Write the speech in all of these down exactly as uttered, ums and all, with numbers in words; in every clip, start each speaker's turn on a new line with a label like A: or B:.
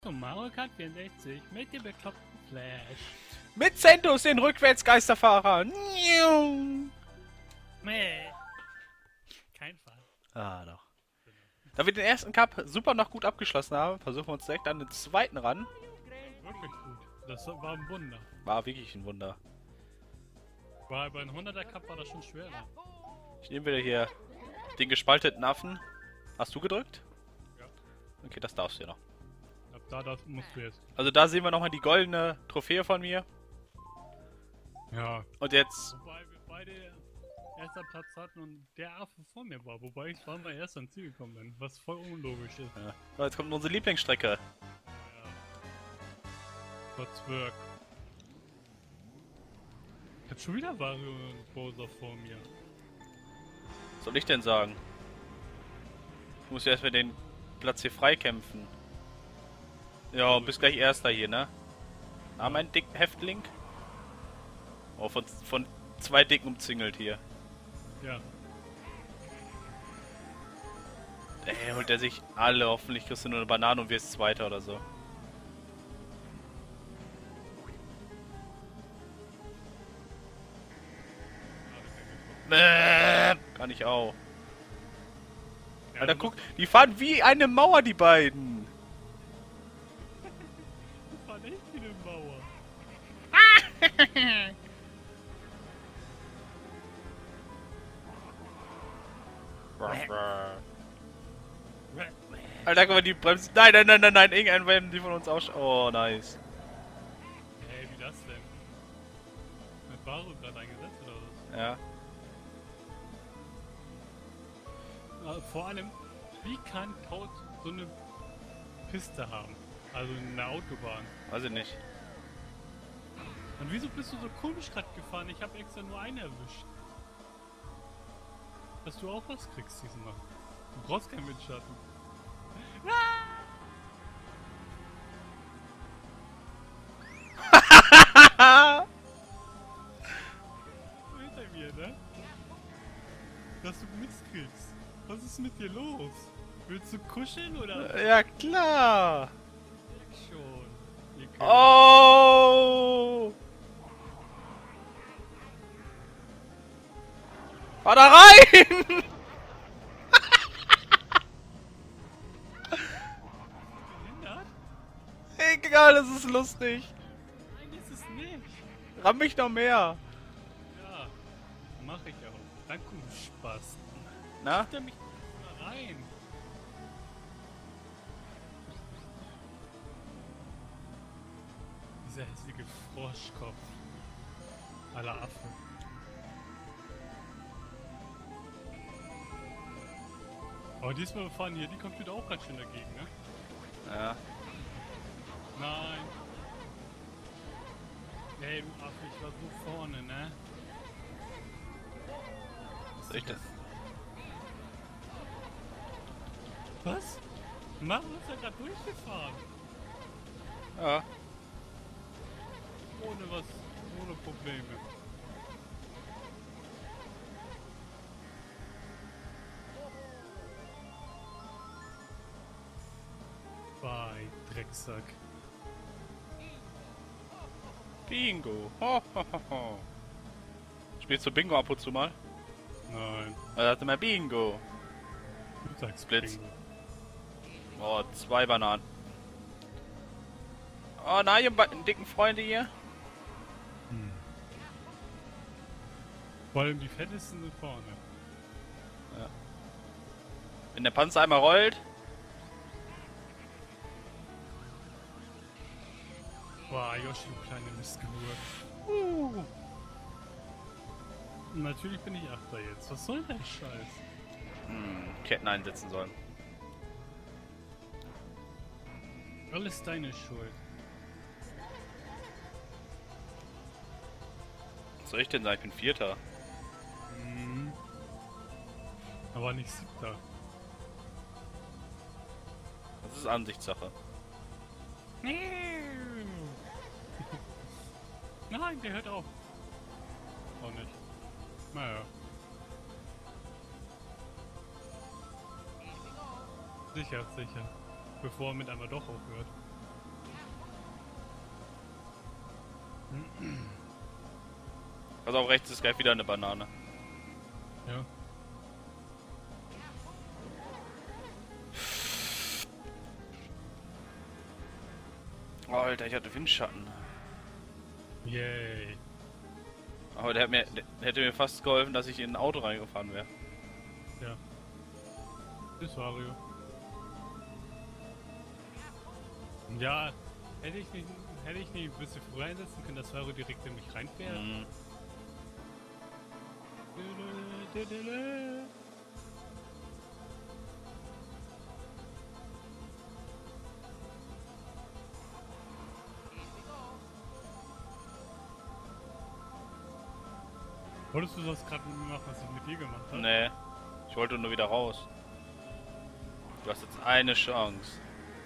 A: Zum Mario Kart vierundsechzig mit dem bekloppten Flash.
B: Mit Sentos, den Rückwärtsgeisterfahrer.
A: Meh. Kein Fall.
B: Ah, doch. Da wir den ersten Cup super noch gut abgeschlossen haben, versuchen wir uns direkt an den zweiten ran.
A: Wirklich gut. Das war ein Wunder.
B: War wirklich ein Wunder.
A: War bei einem hunderter Cup war das schon schwerer.
B: Ich nehme wieder hier den gespalteten Affen. Hast du gedrückt?
A: Ja.
B: Okay, das darfst du ja noch.
A: Ab da das musst du jetzt.
B: Also da sehen wir nochmal die goldene Trophäe von mir.
A: Ja.
B: Und jetzt...
A: Wobei wir beide erster Platz hatten und der Affe vor mir war. Wobei ich zweimal erst ans Ziel gekommen bin. Was voll unlogisch ist.
B: Ja. So, jetzt kommt unsere Lieblingsstrecke.
A: Ja. Verzwerg. Jetzt schon wieder Wario und Bowser vor mir.
B: Was soll ich denn sagen? Ich muss ja erstmal den Platz hier freikämpfen. Ja, bis gleich erster hier, ne? Na, mein dick Häftling. Oh, von, von zwei Dicken umzingelt hier.
A: Ja.
B: Ey, holt er sich alle. Hoffentlich kriegst du nur eine Banane und wirst Zweiter oder so. Bäh, kann ich auch.
A: Ja,
B: Alter, guck, die fahren wie eine Mauer, die beiden.
A: Das war echt wie eine Mauer.
B: Alter, guck mal, die bremsen. Nein, nein, nein, nein, nein, irgendein werden die von uns auch. Oh, nice.
A: Hey, wie das denn? Hat Baro gerade eingesetzt oder was?
B: Ja.
A: Äh, Vor allem, wie kann Toad so eine Piste haben? Also eine Autobahn.
B: Weiß ich nicht.
A: Und wieso bist du so komisch gerade gefahren? Ich habe extra nur einen erwischt. Dass du auch was kriegst diesmal. Du brauchst keinen Windschatten. Hinter mir, ne? Dass du Mist kriegst. Was ist mit dir los? Willst du kuscheln oder?
B: Ja, klar.
A: Sag schon. Ihr könnt-
B: Oh! Fahr da rein!
A: Behindert?
B: Egal, das ist lustig.
A: Nein, ist es nicht.
B: Ramm mich noch mehr.
A: Ja, mach ich auch. Danke, du Spaß.
B: Na?
A: Macht er mich mal rein? Dieser hässliche Froschkopf. Aller Affe. Aber diesmal fahren hier die Computer auch ganz schön dagegen, ne?
B: Ja.
A: Nein. Ey, du Affe, ich war so vorne, ne?
B: Was soll ich denn?
A: Was? Mario ist ja gerade durchgefahren.
B: Ja.
A: Ohne was, ohne Probleme. Bei Drecksack.
B: Bingo. Ho, ho, ho, ho. Spielst du Bingo ab und zu mal?
A: Nein.
B: Er hatte mal Bingo.
A: Du sagst
B: Blitz.
A: Bingo.
B: Oh, zwei Bananen. Oh nein, ihr beiden dicken Freunde hier.
A: Hm. Vor allem die fettesten sind vorne.
B: Wenn der Panzer einmal rollt.
A: Boah, Yoshi, du kleine Missgeburt. Uh. Natürlich bin ich Achter jetzt. Was soll der Scheiß?
B: Hm, Ketten einsetzen sollen.
A: Alles deine Schuld.
B: Was soll ich denn sagen? Ich bin Vierter.
A: Mhm. Aber nicht Siebter.
B: Das ist Ansichtssache.
A: Nein, der hört auf. Auch nicht. Naja. Sicher, sicher. Bevor er mit einmal doch aufhört.
B: Also auch rechts ist gleich wieder eine Banane.
A: Ja.
B: Oh, Alter, ich hatte Windschatten.
A: Yay.
B: Aber der, hat mir, der hätte mir fast geholfen, dass ich in ein Auto reingefahren wäre.
A: Ja. Das Wario. Ja, hätte ich nicht, hätte ich nicht ein bisschen früher einsetzen können, dass Wario direkt in mich reinfährt.
B: Mhm.
A: Wolltest du das gerade mit mir machen, was ich mit dir gemacht habe?
B: Nee. Ich wollte nur wieder raus. Du hast jetzt eine Chance.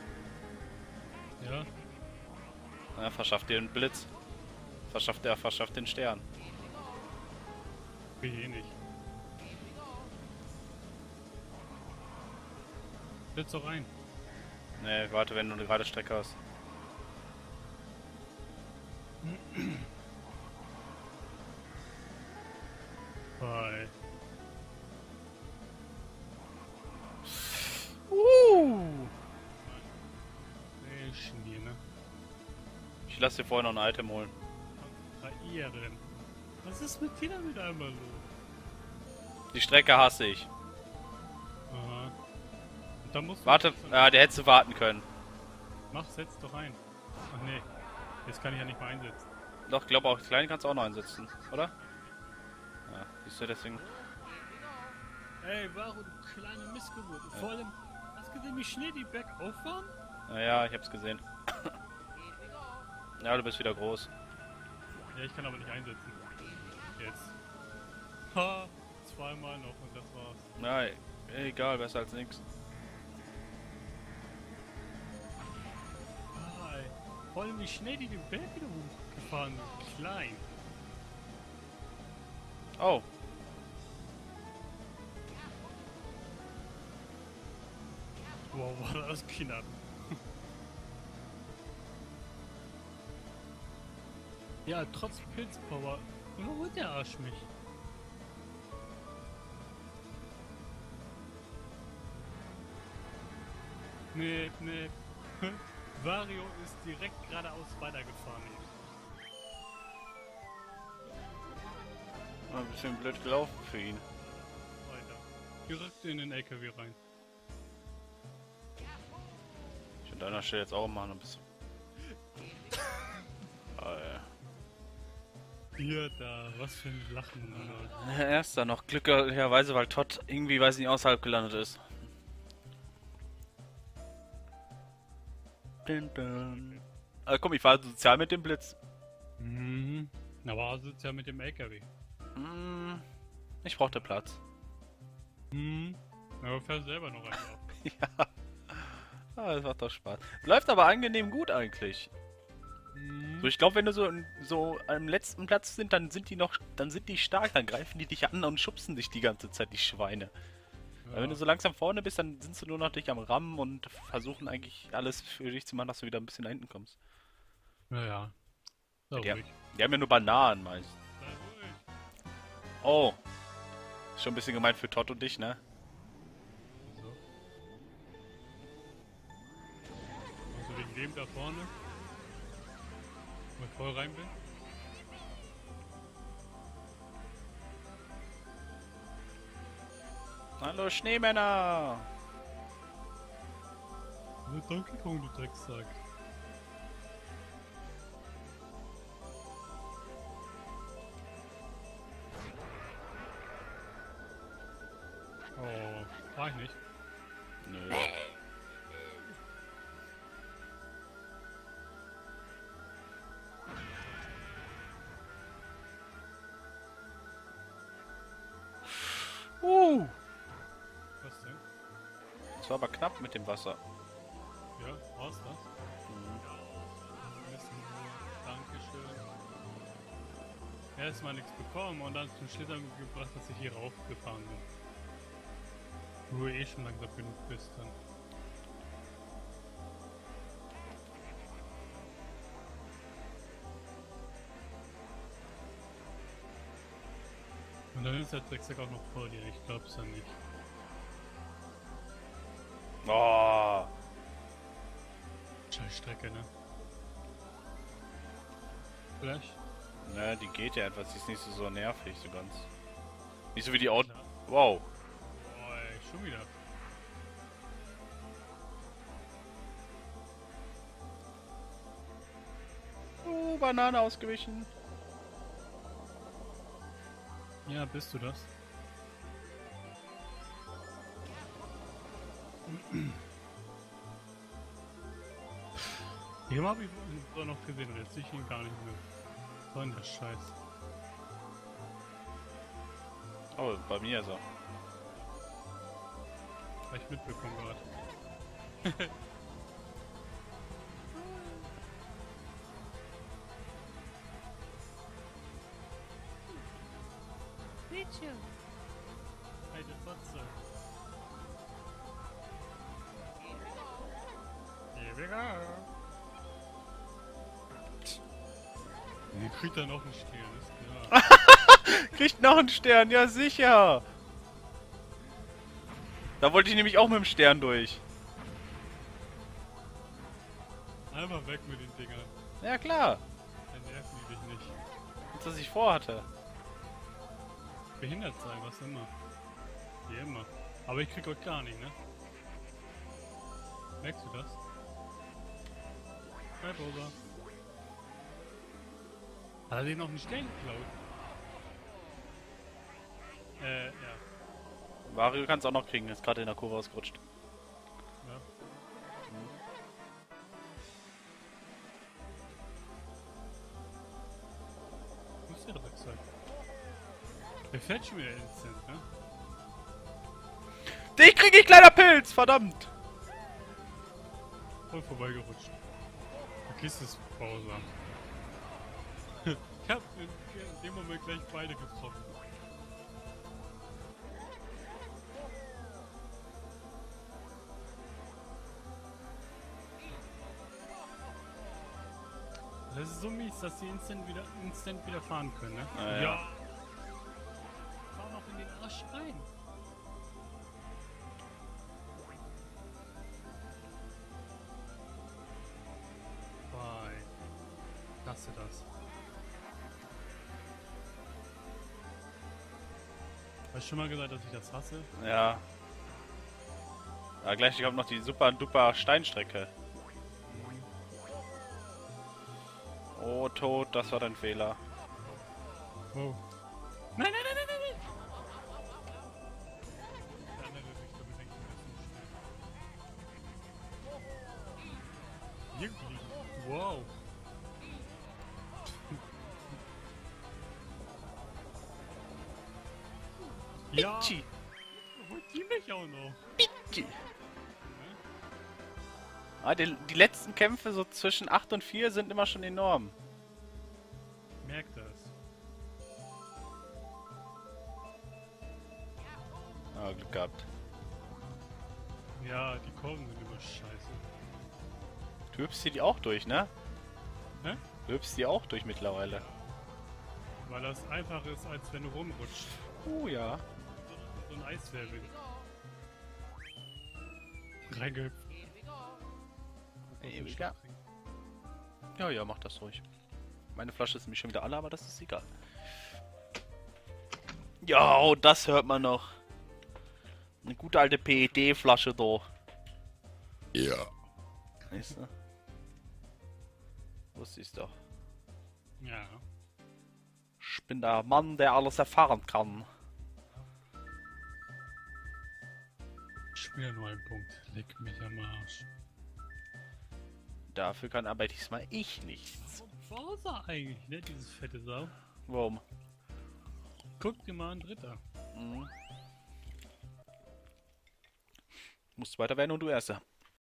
A: Ja.
B: Ja, verschaff dir einen Blitz. Verschafft er, verschafft den Stern.
A: Will ich eh nicht. Setz doch rein.
B: Nee, warte, wenn du eine gerade Strecke hast.
A: Bye.
B: Uh.
A: Nee, Schnee, ne?
B: Ich lass dir vorher noch ein Item holen.
A: Kontrahieren. Was ist mit dir damit einmal los?
B: Die Strecke hasse ich.
A: Aha. Und dann musst du...
B: Warte, ah, der hättest du warten können.
A: Mach, setz doch ein. Ach nee. Jetzt kann ich ja nicht mehr einsetzen.
B: Doch, ich glaube auch, das Kleine kannst du auch noch einsetzen, oder? Ja, siehst du, deswegen...
A: Ey, warum du kleine Missgeburt?
B: Ja.
A: Vor allem, hast du gesehen, wie schnell die bergauf waren?
B: Naja, ich hab's gesehen. Ja, du bist wieder groß.
A: Ja, ich kann aber nicht einsetzen. Jetzt. Ha, zweimal noch und das war's.
B: Na, egal, besser als nix.
A: Ah, ey. Vor allem, wie schnell die den Berg wieder hochgefahren sind. Klein.
B: Oh,
A: Wow, war das knapp. Ja, trotz Pilzpower. Überholt der Arsch mich. Nee, nee. Wario ist direkt geradeaus weitergefahren.
B: war ein bisschen blöd gelaufen für ihn.
A: Weiter. Direkt in den L K W rein.
B: Ich an deiner Stelle jetzt auch machen ein bisschen. Ah, ja.
A: Hier, da, was für ein Lachen, Alter.
B: Erster noch, glücklicherweise, weil Todd irgendwie, weiß nicht, außerhalb gelandet ist. Dun, dun. Also komm, ich fahre sozial mit dem Blitz.
A: Mhm. Aber sitzt ja mit dem L K W.
B: Hm, ich brauchte Platz.
A: Mhm. Aber fährst selber noch einmal.
B: Ja. Ah, das macht doch Spaß. Läuft aber angenehm gut eigentlich.
A: Mhm.
B: So, ich glaube, wenn du so, so am letzten Platz sind, dann sind die noch, dann sind die stark, dann greifen die dich an und schubsen dich die ganze Zeit, die Schweine.
A: Ja.
B: Weil wenn du so langsam vorne bist, dann sind sie nur noch dich am Rammen und versuchen eigentlich alles für dich zu machen, dass du wieder ein bisschen nach hinten kommst.
A: Naja. So,
B: Die,
A: ruhig.
B: die haben ja nur Bananen meist.
A: Sei ruhig.
B: Oh. Ist schon ein bisschen gemeint für Todd und dich, ne?
A: So. Also wegen dem da vorne. Wo ich voll rein bin.
B: Hallo Schneemänner!
A: Also Donkey Kong, du Drecksack. Oh, war ich nicht.
B: Nö. Uh!
A: Was denn?
B: Das war aber knapp mit dem Wasser.
A: Ja, war's das?
B: Mhm.
A: Wissen wir. Dankeschön. Erstmal nichts bekommen und dann zum Schlittern gebracht, dass ich hier raufgefahren bin. Wo du eh schon langsam genug bist dann. ist der Drecksack auch noch vor dir, ich glaub's ja nicht.
B: Oh.
A: Scheiß Strecke, ne? Vielleicht?
B: Ne, die geht ja etwas, die ist nicht so, so nervig, so ganz. Nicht so wie die Auto.
A: Klar.
B: Wow.
A: Oh, ey, schon wieder.
B: Oh, Banane ausgewichen.
A: Ja, bist du das? Hier habe ich so noch gesehen, jetzt sehe ich ihn gar nicht mehr. So in der Scheiß.
B: Oh, bei mir ist er.
A: Hab ich mitbekommen gerade.
C: Bitte.
A: Eine Fotze. Here we go. Ihr kriegt dann auch einen Stern, ist klar.
B: Kriegt noch einen Stern, ja sicher. Da wollte ich nämlich auch mit dem Stern durch.
A: Einmal weg mit den Dingern.
B: Ja klar.
A: Dann nerven die dich nicht.
B: Als was ich vorhatte.
A: Behindert sein, was immer. Wie immer. Aber ich krieg heute gar nicht, ne? Merkst du das? Bleib over. Hat er dir noch einen Stern geklaut? Äh, ja.
B: Wario kann es auch noch kriegen, ist gerade in der Kurve ausgerutscht.
A: Ja. Wo ist der Drecksack? Der fällt schon wieder instant, ne?
B: Dich krieg ich, kleiner Pilz, verdammt!
A: Voll vorbeigerutscht. Vergiss es, Bowser. Ich hab in, in dem Moment gleich beide getroffen. Das ist so mies, dass sie instant wieder, instant wieder fahren können, ne?
B: Ah, ja.
A: Fahr noch in den Arsch rein. Bye. Ich hasse das. Hast du schon mal gesagt, dass ich das hasse?
B: Ja. Ja, gleich kommt noch die super duper Steinstrecke. Oh, tot, das war dein Fehler.
A: Oh. Nein, nein, nein, nein, nein, nein! Der andere Richtung denkt mir das nicht schnell. Irgendwie. Wow. Ja,
B: Pichi.
A: holt die mich auch noch.
B: Pichi. Ah, die, die letzten Kämpfe so zwischen acht und vier sind immer schon enorm.
A: Merkt das.
B: Ah, Glück gehabt.
A: Ja, die Kurven sind immer scheiße.
B: Du hüpfst hier die auch durch, ne?
A: Hä?
B: Du hüpfst die auch durch mittlerweile.
A: Weil das einfacher ist, als wenn du rumrutschst.
B: Oh ja.
A: So ein Eiswirbel. Reingehüpft.
B: Ja. Ja, ja, mach das ruhig. Meine Flasche ist nämlich schon wieder alle, aber das ist egal. Ja, oh, das hört man noch. Eine gute alte P E D-Flasche da.
D: Ja.
B: Weißt du? Wusste ich's doch.
A: Ja.
B: Ich bin der Mann, der alles erfahren kann.
A: Ich will ja nur einen Punkt. Leck mich am Arsch.
B: Dafür kann aber diesmal ich nichts.
A: Wo ist er eigentlich, ne? Dieses fette Sau.
B: Warum?
A: Guck dir mal an, Dritter.
B: Mhm. Musst weiter werden und du Erster.